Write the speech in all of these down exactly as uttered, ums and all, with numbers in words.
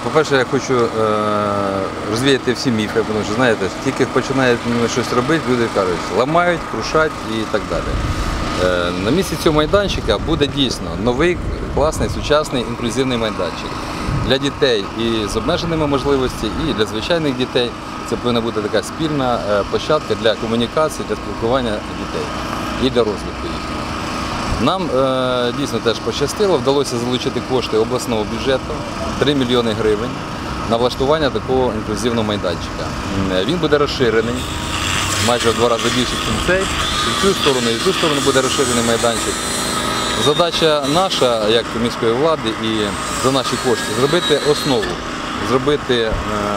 По-перше, я хочу е розвіяти всі міфи, тому що, знаєте, тільки починають щось робити, люди кажуть, ламають, крушать і так далі. Е на місці цього майданчика буде дійсно новий, класний, сучасний, інклюзивний майданчик. Для дітей і з обмеженими можливостями, і для звичайних дітей. Це повинна бути така спільна площадка для комунікації, для спілкування дітей і для розвитку їхнього. Нам е, дійсно теж пощастило, вдалося залучити кошти обласного бюджету три мільйони гривень на влаштування такого інклюзивного майданчика. Він буде розширений, майже в два рази більше, ніж цей. І в цю сторону, і в цю сторону буде розширений майданчик. Задача наша, як міської влади і за наші кошти, зробити основу, зробити, е,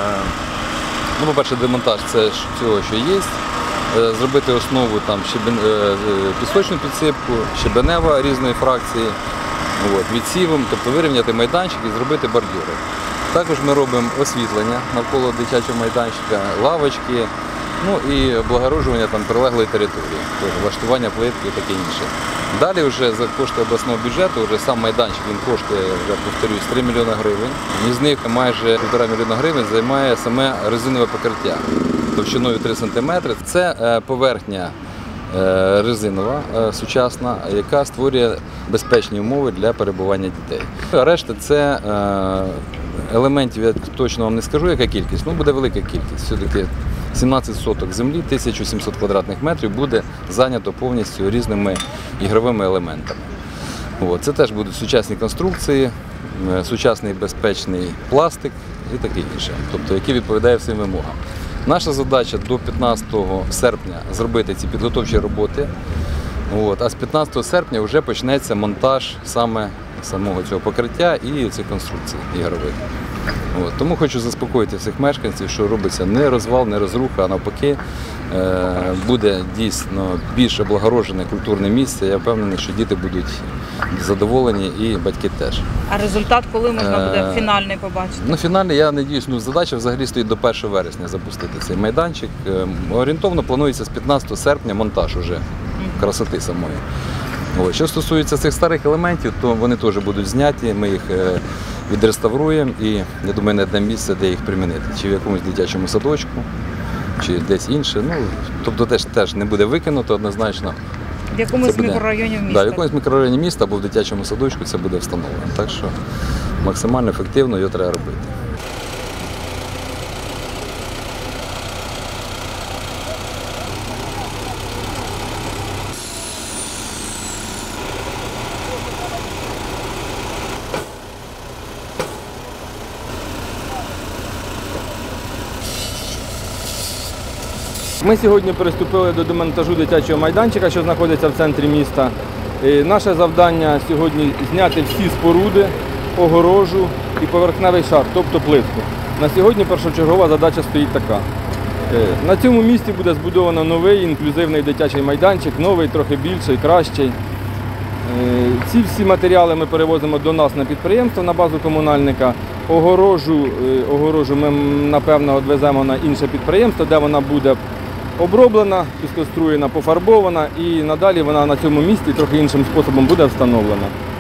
ну, по-перше, демонтаж цього, що є, зробити основу, там, щебен, пісочну підсипку, щебенева різної фракції, от, відсівом, тобто вирівняти майданчик і зробити бордюри. Також ми робимо освітлення навколо дитячого майданчика, лавочки, ну і облагороджування там прилеглої території, тобто влаштування плитки і таке інше. Далі вже за кошти обласного бюджету, вже сам майданчик, він коштує, я повторюсь, три мільйони гривень. Із них майже півтора мільйона гривень займає саме резинове покриття товщиною три сантиметри. Це поверхня резинова, сучасна, яка створює безпечні умови для перебування дітей. А решта – це елементів, я точно вам не скажу, яка кількість, ну буде велика кількість. Все-таки сімнадцять соток землі, тисяча сімсот квадратних метрів буде зайнято повністю різними ігровими елементами. От. Це теж будуть сучасні конструкції, сучасний безпечний пластик і таке інше, тобто, який відповідає всім вимогам. Наша задача до п'ятнадцятого серпня зробити ці підготовчі роботи, от, а з п'ятнадцятого серпня вже почнеться монтаж саме самого цього покриття і цих конструкцій ігрових. От. Тому хочу заспокоїти всіх мешканців, що робиться не розвал, не розруха, а навпаки буде дійсно більш облагороджене культурне місце. Я впевнений, що діти будуть задоволені і батьки теж. А результат коли можна буде фінальний побачити? Ну, фінальний, я надіюсь, ну, задача взагалі стоїть до першого вересня запустити цей майданчик. Орієнтовно планується з п'ятнадцятого серпня монтаж уже красоти самої. От. Що стосується цих старих елементів, то вони теж будуть зняті, ми їх відреставруємо і, я думаю, знайдемо місце, де їх примінити. Чи в якомусь дитячому садочку, чи десь інше. Ну, тобто теж, теж не буде викинуто однозначно. В якомусь мікрорайоні міста? Так, в якомусь мікрорайоні міста або в дитячому садочку це буде встановлено. Так що максимально ефективно його треба робити. Ми сьогодні приступили до демонтажу дитячого майданчика, що знаходиться в центрі міста. І наше завдання сьогодні зняти всі споруди, огорожу і поверхневий шар, тобто плитку. На сьогодні першочергова задача стоїть така. На цьому місці буде збудовано новий інклюзивний дитячий майданчик, новий, трохи більший, кращий. Ці всі матеріали ми перевозимо до нас на підприємство, на базу комунальника. Огорожу, огорожу ми, напевно, відвеземо на інше підприємство, де вона буде оброблена, піскоструєна, пофарбована і надалі вона на цьому місці трохи іншим способом буде встановлена.